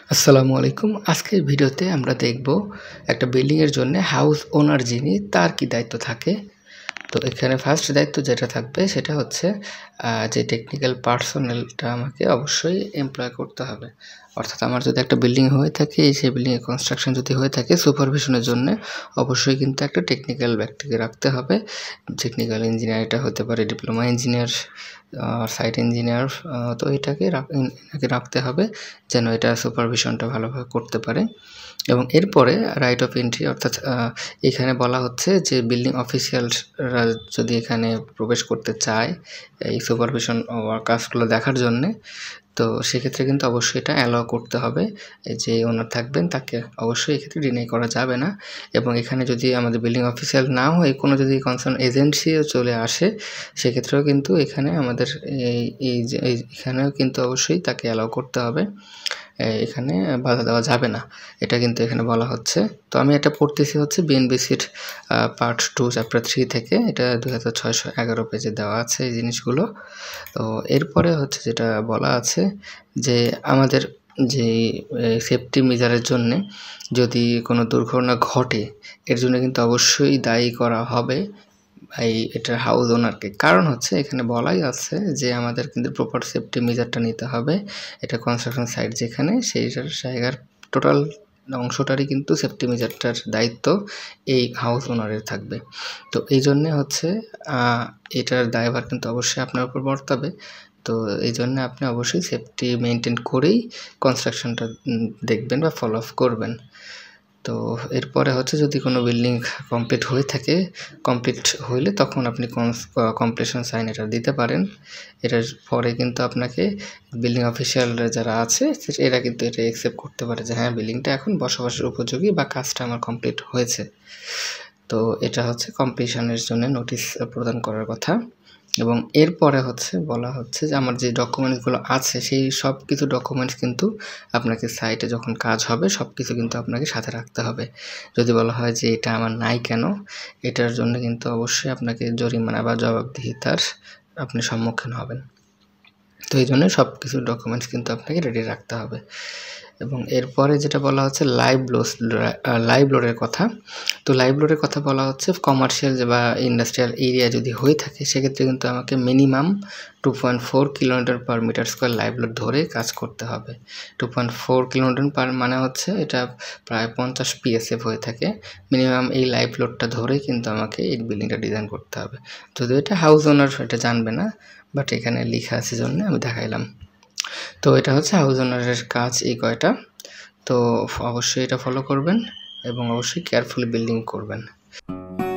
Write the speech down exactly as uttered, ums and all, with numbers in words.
আসসালামু আলাইকুম। আজকের ভিডিওতে আমরা দেখব একটা বিল্ডিং এর জন্য হাউস ওনার যিনি তার কি দায়িত্ব থাকে। তো এখানে ফার্স্ট দায়িত্ব যেটা থাকবে সেটা হচ্ছে যে টেকনিক্যাল পার্সোনেলটা আমাকে অবশ্যই এমপ্লয় করতে হবে। অর্থাৎ আমার যদি একটা বিল্ডিং হয়ে থাকে, সেই বিল্ডিংয়ের কনস্ট্রাকশন যদি হয়ে থাকে, সুপারভিশনের জন্য অবশ্যই কিন্তু একটা টেকনিক্যাল ব্যক্তিকে রাখতে হবে। টেকনিক্যাল ইঞ্জিনিয়ার এটা হতে পারে, ডিপ্লোমা ইঞ্জিনিয়ার, সাইট ইঞ্জিনিয়ার। তো এটাকে এনাকে রাখতে হবে যেন এটা সুপারভিশনটা ভালোভাবে করতে পারে। এবং এরপরে রাইট অফ এন্ট্রি, অর্থাৎ এখানে বলা হচ্ছে যে বিল্ডিং অফিসিয়ালরা যদি এখানে প্রবেশ করতে চায় এই সুপারভিশন কাজগুলো দেখার জন্যে, তো সেক্ষেত্রে কিন্তু অবশ্যই এটা অ্যালাউ করতে হবে। যে ওনার থাকবেন তাকে অবশ্যই এক্ষেত্রে ডিনাই করা যাবে না। এবং এখানে যদি আমাদের বিল্ডিং অফিসিয়াল না হয়ে কোনো যদি কনসার্ন এজেন্সিও চলে আসে, সেক্ষেত্রেও কিন্তু এখানে আমাদের এই এই যে এখানেও কিন্তু অবশ্যই তাকে অ্যালাউ করতে হবে। এখানে বাধা দেওয়া যাবে না, এটা কিন্তু এখানে বলা হচ্ছে। তো আমি এটা পড়তেছি হচ্ছে বিএনবিসির পার্ট টু চ্যাপ্টার থ্রি থেকে, এটা দুই হাজার ছয়শো এগারো পেজে দেওয়া আছে এই জিনিসগুলো। তো এরপরে হচ্ছে যেটা বলা আছে যে আমাদের যে সেফটি মেজারের জন্যে যদি কোনো দুর্ঘটনা ঘটে, এর জন্য কিন্তু অবশ্যই দায়ী করা হবে এই এটার হাউস ওনারকে। কারণ হচ্ছে এখানে বলাই আছে যে আমাদের কিন্তু প্রপার সেফটি মেজারটা নিতে হবে। এটা কনস্ট্রাকশন সাইট যেখানে, সেই জায়গার টোটাল অংশটারই কিন্তু সেফটি মেজারটার দায়িত্ব এই হাউস ওনারের থাকবে। তো এই জন্যে হচ্ছে এটার দায়ভার কিন্তু অবশ্যই আপনার উপর বর্তাবে। তো এই জন্য আপনি অবশ্যই সেফটি মেনটেন করেই কনস্ট্রাকশনটা দেখবেন বা ফলো আপ করবেন। তো এরপরে হচ্ছে যদি কোনো বিল্ডিং কমপ্লিট হয়ে থাকে, কমপ্লিট হইলে তখন আপনি কমপ্লিশন সাইন এটা দিতে পারেন। এটার পরে কিন্তু আপনাকে বিল্ডিং অফিসিয়ালরা যারা আছে এরা কিন্তু এটা অ্যাকসেপ্ট করতে পারে যে হ্যাঁ, বিল্ডিংটা এখন বসবাসের উপযোগী বা কাজটা আমার কমপ্লিট হয়েছে। তো এটা হচ্ছে কমপ্লিশনের জন্য নোটিশ প্রদান করার কথা। এবং এরপরে হচ্ছে বলা হচ্ছে যে আমার যে ডকুমেন্টসগুলো আছে সেই সব কিছু ডকুমেন্টস কিন্তু আপনাকে সাইটে যখন কাজ হবে সব কিছু কিন্তু আপনাকে সাথে রাখতে হবে। যদি বলা হয় যে এটা আমার নাই কেন, এটার জন্য কিন্তু অবশ্যই আপনাকে জরিমানা বা জবাবদিহিতার আপনি সম্মুখীন হবেন। তো এই জন্য সব কিছু ডকুমেন্টস কিন্তু আপনাকে রেডি রাখতে হবে। এবং এরপরে যেটা বলা হচ্ছে লাইভ লোড লাইভ লোডের কথা। তো লাইভ লোডের কথা বলা হচ্ছে কমার্শিয়াল বা ইন্ডাস্ট্রিয়াল এরিয়া যদি হয়ে থাকে, সেক্ষেত্রে কিন্তু আমাকে minimum two point four kilometre per metre square live load ধরে কাজ করতে হবে। Two point four kilometre per মানে হচ্ছে এটা প্রায় পঞ্চাশ পিএসএফ হয়ে থাকে। মিনিমাম এই লাইভ লোডটা ধরে কিন্তু আমাকে এই বিল্ডিংটা ডিজাইন করতে হবে। যদিও এটা হাউস ওনার এটা জানবে না, বাট এখানে লেখা আছে জন্য আমি দেখাইলাম। তো এটা হচ্ছে হাউস ওনারের কাজ এই কয়টা। তো অবশ্যই এটা ফলো করবেন এবং অবশ্যই কেয়ারফুলি বিল্ডিং করবেন।